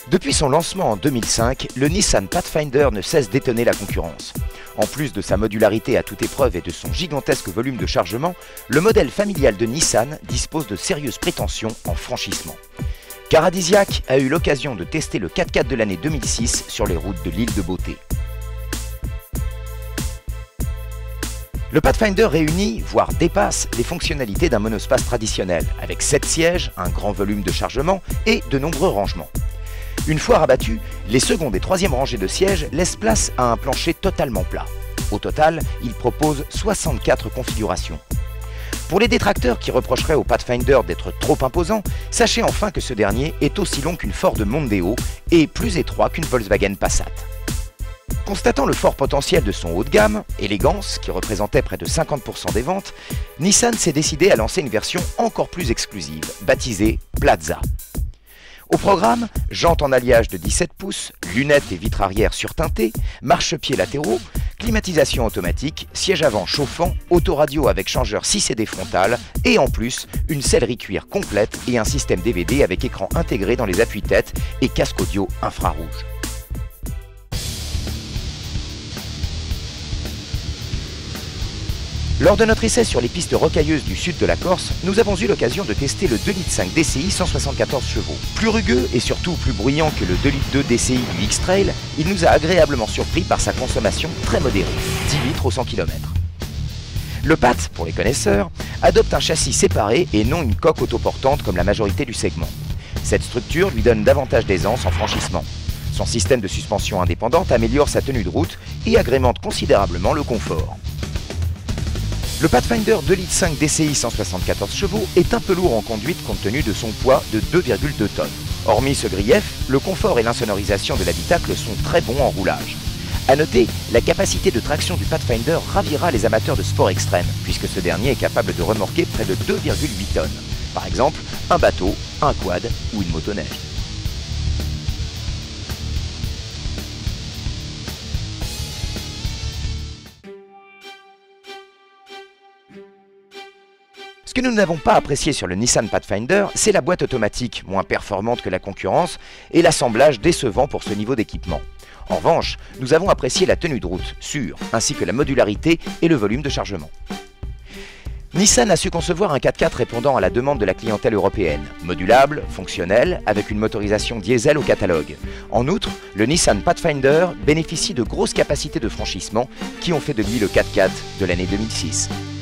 Depuis son lancement en 2005, le Nissan Pathfinder ne cesse d'étonner la concurrence. En plus de sa modularité à toute épreuve et de son gigantesque volume de chargement, le modèle familial de Nissan dispose de sérieuses prétentions en franchissement. Caradisiac a eu l'occasion de tester le 4x4 de l'année 2006 sur les routes de l'île de Beauté. Le Pathfinder réunit, voire dépasse, les fonctionnalités d'un monospace traditionnel, avec 7 sièges, un grand volume de chargement et de nombreux rangements. Une fois rabattus, les secondes et troisième rangées de sièges laissent place à un plancher totalement plat. Au total, il propose 64 configurations. Pour les détracteurs qui reprocheraient au Pathfinder d'être trop imposant, sachez enfin que ce dernier est aussi long qu'une Ford Mondeo et plus étroit qu'une Volkswagen Passat. Constatant le fort potentiel de son haut de gamme, élégance, qui représentait près de 50% des ventes, Nissan s'est décidé à lancer une version encore plus exclusive, baptisée Plaza. Au programme, jantes en alliage de 17 pouces, lunettes et vitres arrière surteintées, marchepieds latéraux, climatisation automatique, siège avant chauffant, autoradio avec changeur 6 CD frontal et en plus, une sellerie cuir complète et un système DVD avec écran intégré dans les appuis-têtes et casque audio infrarouge. Lors de notre essai sur les pistes rocailleuses du sud de la Corse, nous avons eu l'occasion de tester le 2,5 litres DCI 174 chevaux. Plus rugueux et surtout plus bruyant que le 2,2 litres DCI du X-Trail, il nous a agréablement surpris par sa consommation très modérée, 10 litres au 100 km. Le PAT, pour les connaisseurs, adopte un châssis séparé et non une coque autoportante comme la majorité du segment. Cette structure lui donne davantage d'aisance en franchissement. Son système de suspension indépendante améliore sa tenue de route et agrémente considérablement le confort. Le Pathfinder 2,5 litres DCI 174 chevaux est un peu lourd en conduite compte tenu de son poids de 2,2 tonnes. Hormis ce grief, le confort et l'insonorisation de l'habitacle sont très bons en roulage. A noter, la capacité de traction du Pathfinder ravira les amateurs de sport extrême, puisque ce dernier est capable de remorquer près de 2,8 tonnes. Par exemple, un bateau, un quad ou une motoneige. Ce que nous n'avons pas apprécié sur le Nissan Pathfinder, c'est la boîte automatique, moins performante que la concurrence, et l'assemblage décevant pour ce niveau d'équipement. En revanche, nous avons apprécié la tenue de route, sûre, ainsi que la modularité et le volume de chargement. Nissan a su concevoir un 4x4 répondant à la demande de la clientèle européenne, modulable, fonctionnel, avec une motorisation diesel au catalogue. En outre, le Nissan Pathfinder bénéficie de grosses capacités de franchissement qui ont fait de lui le 4x4 de l'année 2006.